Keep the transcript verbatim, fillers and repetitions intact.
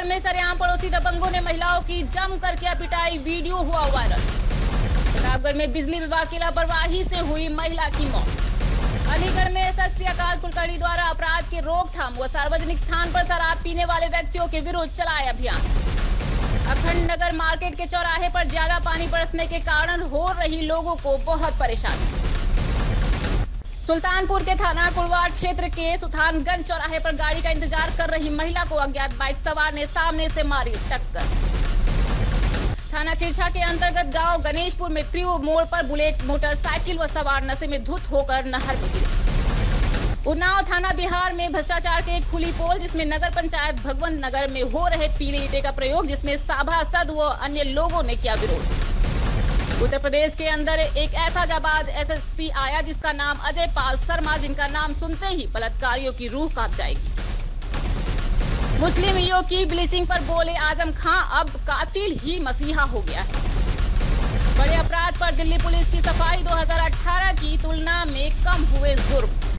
प्रतापगढ़ में सरेआम पड़ोसी दबंगों ने महिलाओं की जम करके पिटाई, वीडियो हुआ वायरल। प्रतापगढ़ में बिजली विभाग की लापरवाही से हुई महिला की मौत। अलीगढ़ में एसएसपी आकाश कुलकर्णी द्वारा अपराध की रोकथाम व सार्वजनिक स्थान पर शराब पीने वाले व्यक्तियों के विरुद्ध चलाया अभियान। अखंड नगर मार्केट के चौराहे पर ज्यादा पानी बरसने के कारण हो रही लोगों को बहुत परेशानी। सुल्तानपुर के थाना कुड़वार क्षेत्र के सुथानगंज चौराहे पर गाड़ी का इंतजार कर रही महिला को अज्ञात बाइक सवार ने सामने से मारी टक्कर। थाना किरछा के अंतर्गत गांव गणेशपुर में त्रियु मोड़ पर बुलेट मोटरसाइकिल व सवार नशे में धुत होकर नहर में गिरे। उन्नाव थाना बिहार में भ्रष्टाचार के एक खुली पोल, जिसमें नगर पंचायत भगवंत नगर में हो रहे पीले ईंटे का प्रयोग, जिसमें सभासद व अन्य लोगों ने किया विरोध। उत्तर प्रदेश के अंदर एक ऐसा जाबाज एसएसपी आया जिसका नाम अजय पाल शर्मा, जिनका नाम सुनते ही बलात्कारियों की रूह कांप जाएगी। मुस्लिम युवक की ब्लीचिंग पर बोले आजम खां अब कातिल ही मसीहा हो गया है। बड़े अपराध पर दिल्ली पुलिस की सफाई, दो हज़ार अठारह की तुलना में कम हुए जुर्म।